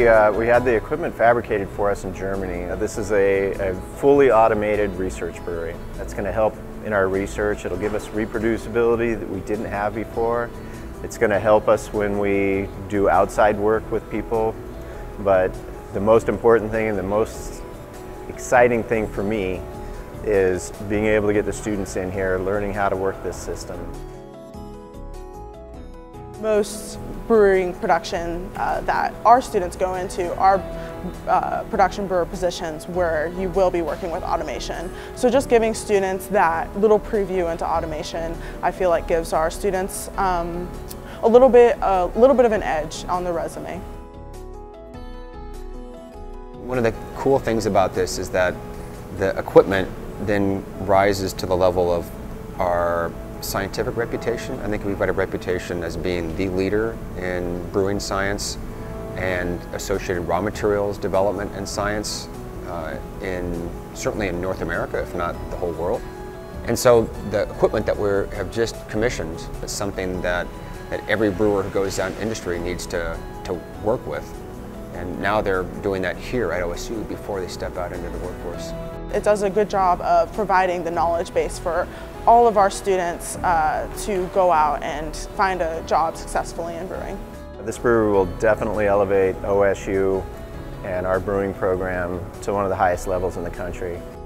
we had the equipment fabricated for us in Germany. This is a fully automated research brewery. That's going to help in our research. It'll give us reproducibility that we didn't have before. It's going to help us when we do outside work with people. But the most important thing and the most exciting thing for me is being able to get the students in here learning how to work this system. Most brewing production that our students go into are production brewer positions where you will be working with automation. So just giving students that little preview into automation, I feel like gives our students a little bit of an edge on the resume. One of the cool things about this is that the equipment then rises to the level of our scientific reputation. I think we've got a reputation as being the leader in brewing science and associated raw materials development and science certainly in North America, if not the whole world. And so the equipment that we have just commissioned is something that every brewer who goes down industry needs to work with. And now they're doing that here at OSU before they step out into the workforce. It does a good job of providing the knowledge base for all of our students to go out and find a job successfully in brewing. This brewery will definitely elevate OSU and our brewing program to one of the highest levels in the country.